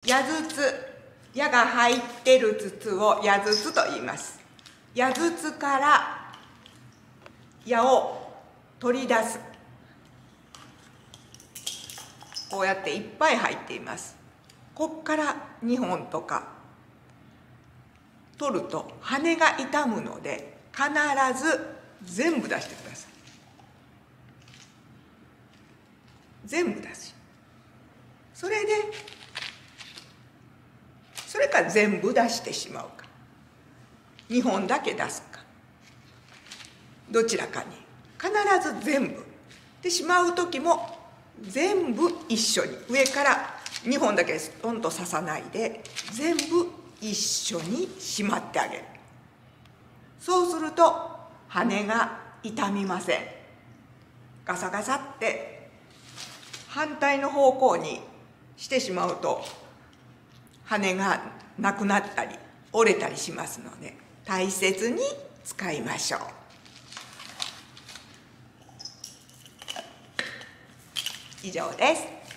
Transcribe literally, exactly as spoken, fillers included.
矢筒、矢が入ってる筒を矢筒と言います。矢筒から矢を取り出す。こうやっていっぱい入っています。こっからにほんとか取ると羽が傷むので、必ず全部出してください。全部出し、それでそれか全部出してしまうか、にほんだけ出すか、どちらかに。必ず全部でしまう時も全部一緒に、上からにほんだけストンと刺さないで全部一緒にしまってあげる。そうすると羽が傷みません。ガサガサって反対の方向にしてしまうと羽がなくなったり折れたりしますので、大切に使いましょう。以上です。